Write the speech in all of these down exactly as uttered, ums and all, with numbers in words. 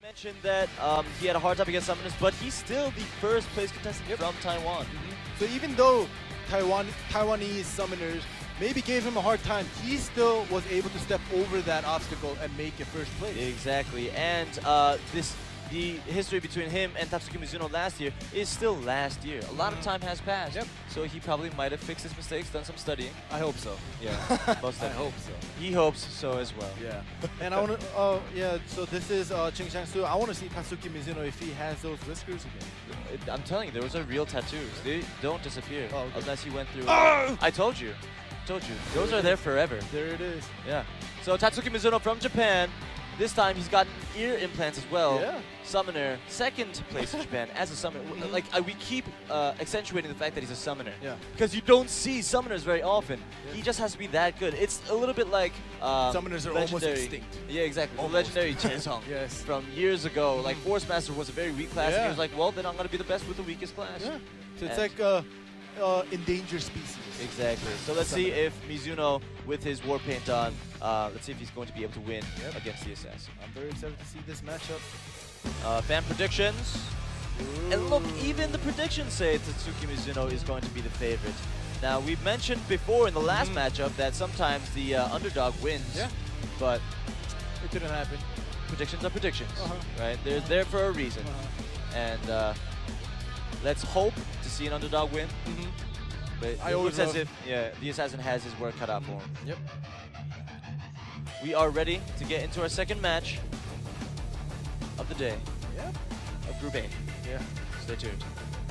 mentioned that um, he had a hard time against summoners, but he's still the first place contestant yep. from Taiwan. Mm-hmm. So even though Taiwan Taiwanese summoners maybe gave him a hard time, he still was able to step over that obstacle and make it first place. Exactly, and uh, this the history between him and Tatsuki Mizuno last year is still last year. A lot of time has passed, yep. so he probably might have fixed his mistakes, done some studying. I hope so. Yeah, most I hope so. He hopes so as well. Yeah, and I want to. Oh uh, yeah. So this is uh, Ching Shang-Su. I want to see Tatsuki Mizuno if he has those whiskers again. I'm telling you, those are real tattoos. They don't disappear oh, okay. unless he went through. Oh! I told you. Told you. Those are there forever. There it is. Yeah. So Tatsuki Mizuno from Japan. This time he's gotten ear implants as well. Yeah. Summoner, second place in Japan as a summoner. Mm-hmm. Like uh, we keep uh, accentuating the fact that he's a summoner. Yeah. Because you don't see summoners very often. Yeah. He just has to be that good. It's a little bit like uh, summoners are legendary. almost extinct. Yeah, exactly. Almost. The legendary Chen Song. Yes. From years ago. Like Force Master was a very weak class, yeah. and he was like, well, then I'm gonna be the best with the weakest class. Yeah. So it's and like uh, uh, endangered species. Exactly. So let's see if Mizuno, with his war paint on, uh, let's see if he's going to be able to win yep. against the Assassin. I'm very excited to see this matchup. Uh, fan predictions. Ooh. And look, even the predictions say Tatsuki Mizuno is going to be the favorite. Now, we've mentioned before in the last mm. matchup that sometimes the uh, underdog wins. Yeah. But it didn't happen. Predictions are predictions, uh-huh. right? They're there for a reason. Uh-huh. And uh, let's hope to see an underdog win. Mm-hmm. But I it always looks as love. if yeah, the Assassin has his work cut out for him. Yep. We are ready to get into our second match of the day. Yep. Of Group A. Yeah. Stay tuned.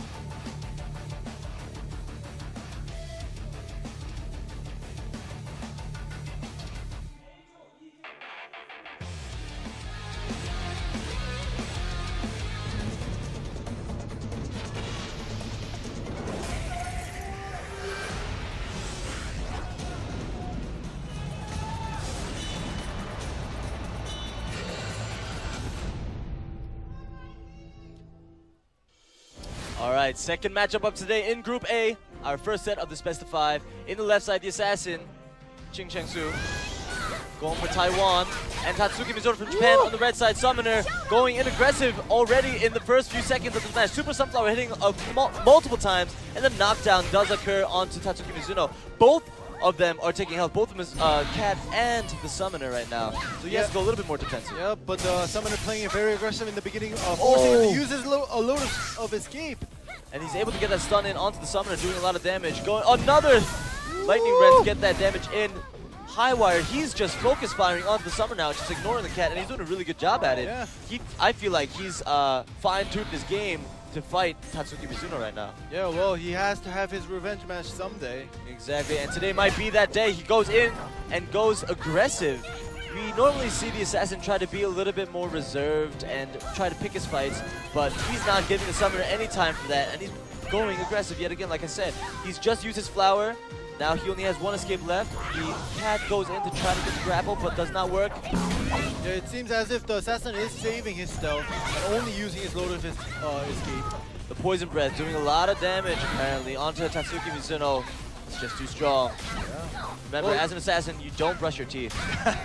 All right, second matchup up today in Group A. Our first set of this best of five. In the left side, the Assassin, Ching Shang-Su, going for Taiwan. And Tatsuki Mizuno from Japan. Woo! On the red side, Summoner going in aggressive already in the first few seconds of the match. Super Sunflower hitting uh, mul multiple times, and the knockdown does occur onto Tatsuki Mizuno. Both of them are taking health, both of them is uh, Cat and the Summoner right now. So he yeah. has to go a little bit more defensive. Yeah, but the Summoner playing it very aggressive in the beginning, uh, forcing oh. him to use his lo a load of, of escape. And he's able to get that stun in onto the Summoner, doing a lot of damage. Going another Woo! Lightning Red to get that damage in. Highwire, he's just focus firing onto the Summoner now, just ignoring the Cat, and he's doing a really good job at it. Yeah. He, I feel like he's uh, fine-tuned his game to fight Tatsuki Mizuno right now. Yeah, well, he has to have his revenge match someday. Exactly, and today might be that day. He goes in and goes aggressive. We normally see the Assassin try to be a little bit more reserved and try to pick his fights, but he's not giving the Summoner any time for that, and he's going aggressive yet again. Like I said, he's just used his flower. Now he only has one escape left. The Cat goes in to try to get the grapple, but does not work. Yeah, it seems as if the Assassin is saving his stealth and only using his load of his uh, escape. The Poison Breath doing a lot of damage, apparently, onto Tatsuki Mizuno. It's just too strong. Yeah. Remember, well, as an Assassin, you don't brush your teeth.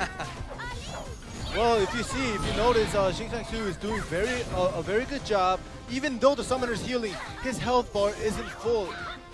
Well, if you see, if you notice, uh, Ching Shang-Su is doing very uh, a very good job. Even though the Summoner's healing, his health bar isn't full.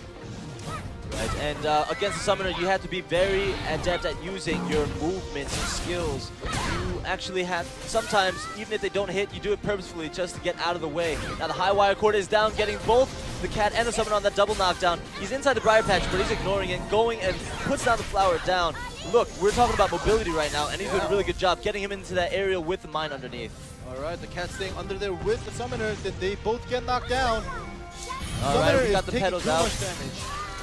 Right, and uh, against the Summoner, you have to be very adept at using your movements and skills. You actually have, sometimes, even if they don't hit, you do it purposefully just to get out of the way. Now the high wire cord is down, getting both the Cat and the Summoner on that double knockdown. He's inside the Briar Patch, but he's ignoring it, going and puts down the flower down. Look, we're talking about mobility right now, and he's yeah. doing a really good job getting him into that area with the mine underneath. All right, the Cat staying under there with the Summoner. Then they both get knocked down. All Summoner right, we got is the pedals too out. Much damage.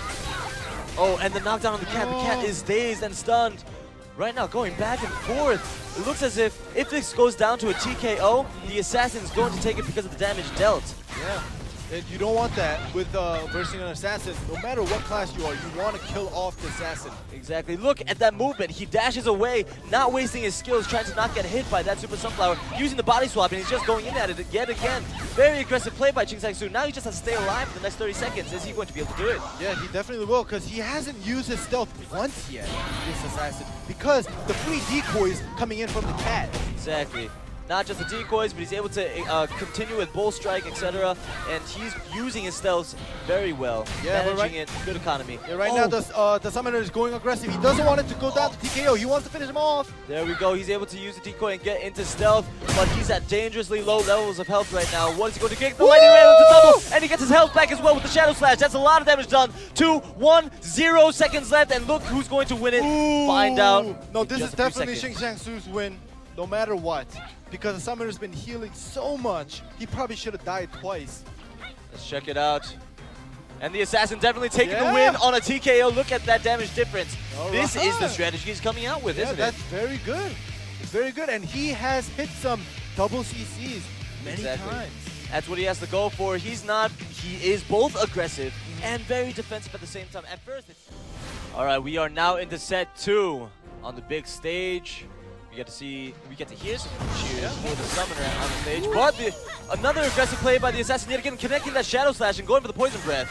Oh, and the knockdown on the Cat. Oh. The Cat is dazed and stunned. Right now, going back and forth. It looks as if, if this goes down to a T K O, the Assassin's going to take it because of the damage dealt. Yeah. And you don't want that with uh, versing an Assassin. No matter what class you are, you want to kill off the Assassin. Exactly. Look at that movement. He dashes away, not wasting his skills, trying to not get hit by that Super Sunflower, using the body swap, and he's just going in at it yet again. Very aggressive play by Ching Shang-Su. Now he just has to stay alive for the next thirty seconds. Is he going to be able to do it? Yeah, he definitely will, because he hasn't used his stealth once yet, this Assassin, because the free decoys coming in from the Cat. Exactly. not just the decoys, but he's able to uh, continue with Bull Strike, et cetera. And he's using his stealths very well, Yeah, but managing right- it, good economy. Yeah, right Oh, now the, uh, the Summoner is going aggressive. He doesn't want it to go down to T K O. He wants to finish him off. There we go. He's able to use the decoy and get into stealth, but he's at dangerously low levels of health right now. What is he going to kick? The lightning rail into double, and he gets his health back as well with the Shadow Slash. That's a lot of damage done. Two, one, zero seconds left, and look who's going to win it. Ooh. Find out. No, in this just is a few definitely Xing seconds. Jiangsu's win, no matter what. Because the Summoner's been healing so much, he probably should have died twice. Let's check it out. And the Assassin definitely taking Yeah. the win on a T K O. Look at that damage difference. All This right. is the strategy he's coming out with, Yeah, isn't that's it? very good. It's very good, and he has hit some double C Cs many Exactly. times. That's what he has to go for. He's not, he is both aggressive and very defensive at the same time. At first, it's... All right, we are now into set two on the big stage. We get to see, we get to hear some cheers for the Summoner on the stage. But the, another aggressive play by the Assassin yet again, connecting that Shadow Slash and going for the Poison Breath.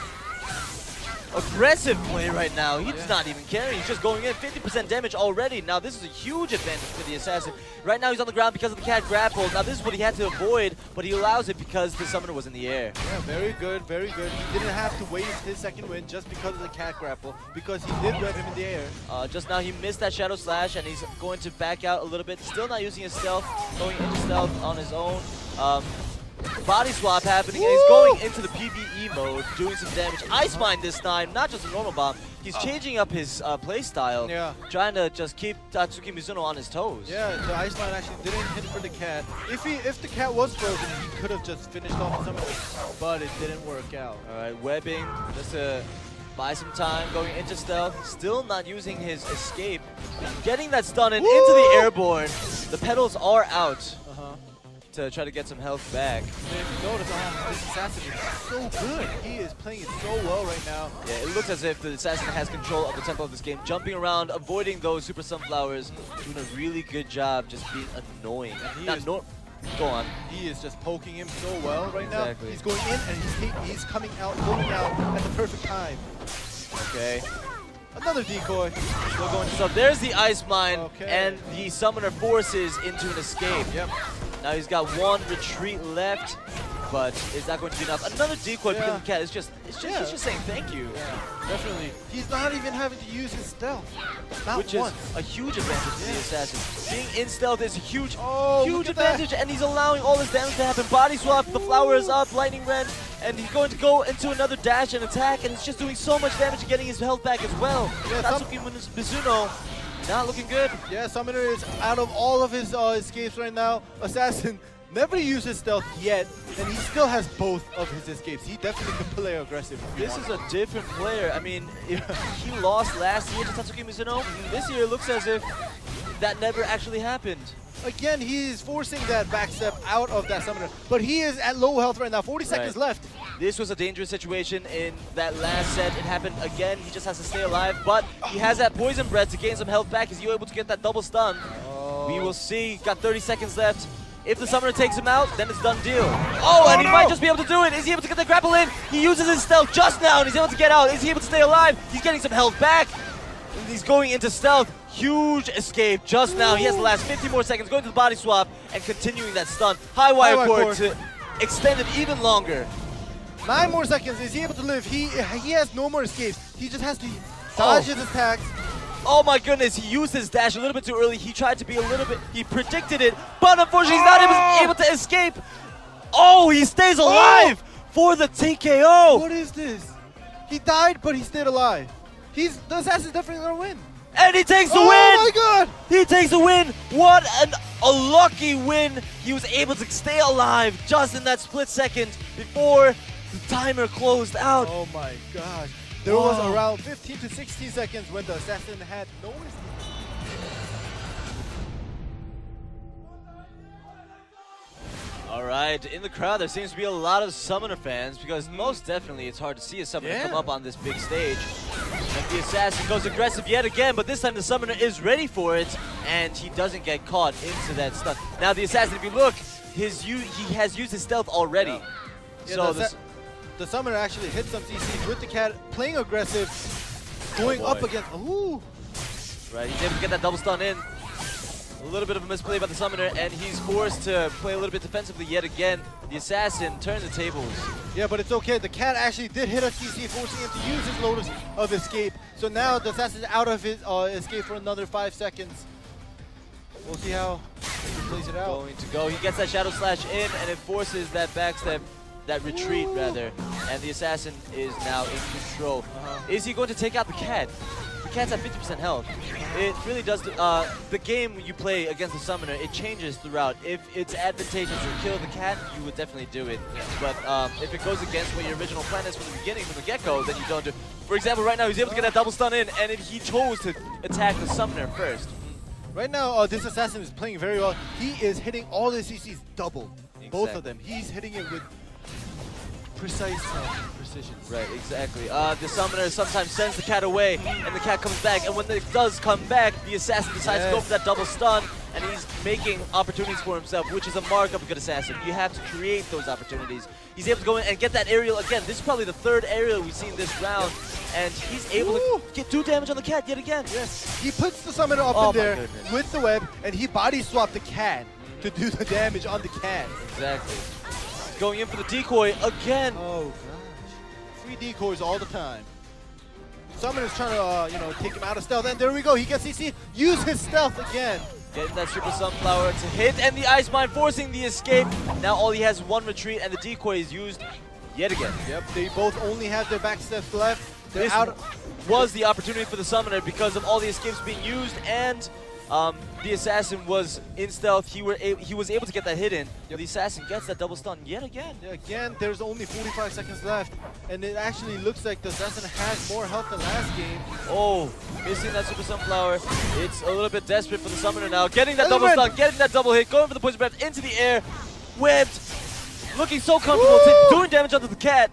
Aggressive play right now. He's Yeah. not even caring. He's just going in. fifty percent damage already. Now, this is a huge advantage for the Assassin. Right now, he's on the ground because of the cat grapple. Now, this is what he had to avoid, but he allows it because the Summoner was in the air. Yeah, very good, very good. He didn't have to waste his second win just because of the cat grapple, because he did rev him in the air. Uh, just now, he missed that Shadow Slash, and he's going to back out a little bit. Still not using his stealth, going into stealth on his own. Um, body swap happening, and he's going into the P V E mode, doing some damage. Ice Mine this time, not just a normal bomb. He's changing up his uh, play style, Yeah. trying to just keep Tatsuki Mizuno on his toes. Yeah, the Ice Line actually didn't hit for the cat. If he, if the cat was frozen, he could have just finished off the Summoner, but it didn't work out. All right, webbing, just to buy some time, going into stealth. Still not using his escape. Getting that stun in, into the airborne. The pedals are out Uh-huh. to try to get some health back. And if you notice, uh, this Assassin is so good. He is playing it so well right now. Yeah, it looks as if the Assassin has control of the tempo of this game, jumping around, avoiding those Super Sunflowers, doing a really good job just being annoying. he Not is- nor Go on. He is just poking him so well right now. Exactly. He's going in and he's, take, he's coming out, going out at the perfect time. Okay. Another decoy. Still going to So there's the Ice Mine, Okay. and the Summoner forces into an escape. Yep. Now he's got one retreat left, but is that going to be enough? Another decoy Yeah. because the cat is just, it's just, Yeah. he's just saying thank you, Yeah, definitely. He's not even having to use his stealth. Not which once. is a huge advantage for the Assassin. Being in stealth is a huge, Oh, huge look at that. advantage, and he's allowing all this damage to happen. Body swap, the flower is up, lightning rend, and he's going to go into another dash and attack, and it's just doing so much damage and getting his health back as well. Yeah, some- Tatsuki Mizuno, not looking good. Yeah, Summoner is out of all of his uh, escapes right now. Assassin never used his stealth yet, and he still has both of his escapes. He definitely can play aggressive. if he This wants. is a different player. I mean, if he lost last year to Tatsuki Mizuno. This year it looks as if that never actually happened. Again, he is forcing that backstep out of that Summoner, but he is at low health right now. forty seconds Right. left. This was a dangerous situation in that last set. It happened again. He just has to stay alive, but he has that Poison Breath to gain some health back. Is he able to get that double stun? Oh. We will see. Got thirty seconds left. If the Summoner takes him out, then it's done deal. Oh, and he no! might just be able to do it. Is he able to get the grapple in? He uses his stealth just now, and he's able to get out. Is he able to stay alive? He's getting some health back. And he's going into stealth. Huge escape just now. He has the last fifty more seconds, going to the body swap, and continuing that stun. High wire wire cord cord. to extend it even longer. Nine more seconds. Is he able to live? He he has no more escapes. He just has to dodge Oh. his attacks. Oh my goodness, he used his dash a little bit too early. He tried to be a little bit, he predicted it, but unfortunately he's not Oh! able, able to escape. Oh, he stays alive for the T K O. What is this? He died, but he stayed alive. He's the Assassin's definitely gonna win. And he takes the Oh win. my god! He takes the win. What an, a lucky win. He was able to stay alive just in that split second before the timer closed out. Oh my gosh. There was Wow. around fifteen to sixteen seconds when the Assassin had no escape. All right, in the crowd there seems to be a lot of Summoner fans because most definitely it's hard to see a Summoner Yeah. come up on this big stage. And the Assassin goes aggressive yet again, but this time the Summoner is ready for it, and he doesn't get caught into that stun. Now the Assassin, if you look, his u he has used his stealth already. Yeah. Yeah, So the, this, Assa- the Summoner actually hit some C Cs with the cat, playing aggressive, going Oh up boy. against. Ooh! right, he's able to get that double stun in. A little bit of a misplay by the Summoner, and he's forced to play a little bit defensively yet again. The Assassin turns the tables. Yeah, but it's okay. The cat actually did hit a C C, forcing him to use his Lotus of Escape. So now the Assassin's out of his uh, Escape for another five seconds. We'll see how he plays it out. Going to go. He gets that Shadow Slash in, and it forces that backstep, that retreat Ooh. rather. And the Assassin is now in control. Uh-huh. Is he going to take out the cat? The cat's at fifty percent health. It really does. Uh, the game you play against the Summoner, it changes throughout. If it's advantageous to kill the cat, you would definitely do it. But um, if it goes against what your original plan is from the beginning, from the get-go, then you don't do it. For example, right now he's able to get that double stun in, and if he chose to attack the Summoner first. Right now, uh, this Assassin is playing very well. He is hitting all his C Cs double. Exactly. Both of them. He's hitting it with precise uh, precision. Right, exactly. Uh, the Summoner sometimes sends the cat away, and the cat comes back. And when it does come back, the Assassin decides Yes. to go for that double stun, and he's making opportunities for himself, which is a mark of a good Assassin. You have to create those opportunities. He's able to go in and get that aerial again. This is probably the third aerial we've seen this round, and he's able Woo. to get two damage on the cat yet again. Yes, he puts the Summoner up Oh in my there goodness. with the web, and he body swapped the cat to do the damage on the cat. Exactly. He's going in for the decoy again. Oh gosh, free decoys all the time. Summoner's trying to, uh, you know, take him out of stealth, and there we go. He gets C C. Use his stealth again. Getting that Super Sunflower to hit, and the Ice Mine forcing the escape. Now all he has is one retreat, and the decoy is used yet again. Yep, they both only have their back steps left. They're This out. was the opportunity for the Summoner because of all the escapes being used, and um, the Assassin was in stealth. He were a he was able to get that hit in. Yep. The Assassin gets that double stun yet again. Yeah, again, there's only forty-five seconds left, and it actually looks like the Assassin has more health than last game. Oh, missing that Super Sunflower. It's a little bit desperate for the Summoner now. Getting that double Element. stun, getting that double hit, going for the poison breath into the air. Webbed, looking so comfortable, Woo! doing damage onto the cat.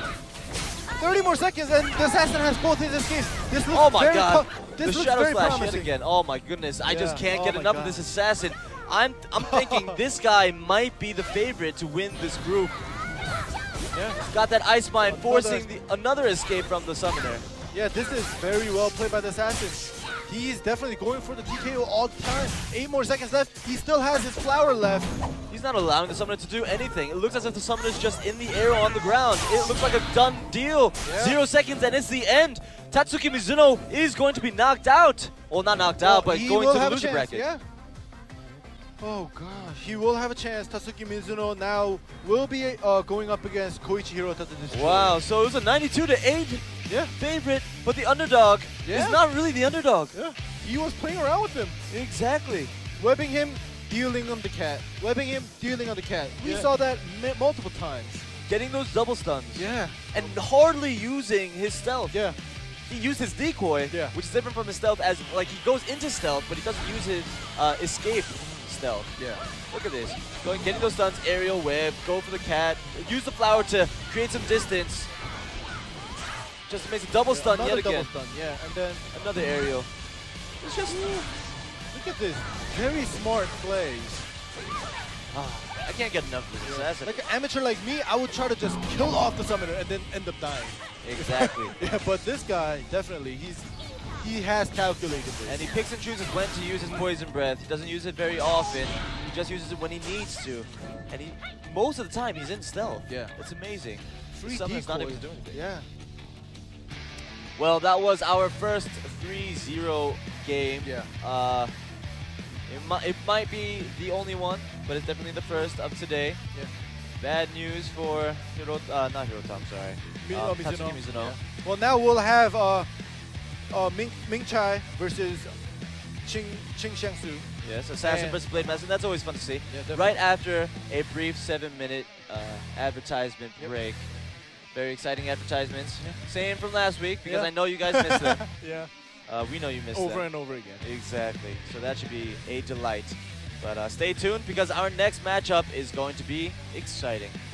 thirty more seconds, and the Assassin has both his escapes. This looks Oh my very god, pro- the this looks Shadow very Slash promising. yet again. Oh my goodness, I just Yeah. can't Oh get my enough God. of this Assassin. I'm I'm thinking this guy might be the favorite to win this group. Yeah. Got that Ice Mine, Another- forcing the, another escape from the Summoner. Yeah, this is very well played by the Assassin. He's definitely going for the T K O all the time. Eight more seconds left. He still has his flower left. He's not allowing the Summoner to do anything. It looks as if the Summoner's just in the air on the ground. It looks like a done deal. Yeah. Zero seconds and it's the end. Tatsuki Mizuno is going to be knocked out. Well, not knocked out, Well, but he going will to the have a loser chance, bracket. Yeah. Oh gosh, he will have a chance. Tatsuki Mizuno now will be uh, going up against Koichi Hirota to destroy. Wow, so it was a ninety-two to eight Yeah. favorite, but the underdog Yeah. is not really the underdog. Yeah. He was playing around with him, Exactly. webbing him, dealing on the cat, webbing him, dealing on the cat. We Yeah. saw that m multiple times. Getting those double stuns. Yeah. And hardly using his stealth. Yeah. He used his decoy, Yeah. which is different from his stealth, as like he goes into stealth, but he doesn't use his uh, escape stealth. Yeah. Look at this. Going, getting those stuns, aerial web, go for the cat, use the flower to create some distance. Just makes a double stun Another yet again. double stun. Yeah. And then Another aerial. It's just, look at this, very smart plays. ah, I can't get enough of this assassin. Like an amateur like me, I would try to just kill off the summoner and then end up dying. Exactly. Yeah, but this guy definitely he's he has calculated this. And he picks and chooses when to use his poison breath. He doesn't use it very often. He just uses it when he needs to. And he, most of the time, he's in stealth. Yeah. It's amazing. Free Summoner's not decoy. able to do anything. Yeah. Well, that was our first three zero game. Yeah. Uh, it, mi it might be the only one, but it's definitely the first of today. Yeah. Bad news for Hiro, uh, not Hirota, I'm sorry. Mi- Um, oh, Mizuno. Tatsuki Mizuno. Yeah. Well, now we'll have uh, uh, Ming Ming Chai versus Ching Ching Xiangsu. Yes, Assassin And- versus Blade Master. That's always fun to see. Yeah, definitely. Right after a brief seven-minute uh, advertisement Yep. break. Very exciting advertisements. Same from last week because Yeah. I know you guys missed them. Yeah. Uh, we know you missed Over them. and over again. Exactly. So that should be a delight. But uh, stay tuned because our next matchup is going to be exciting.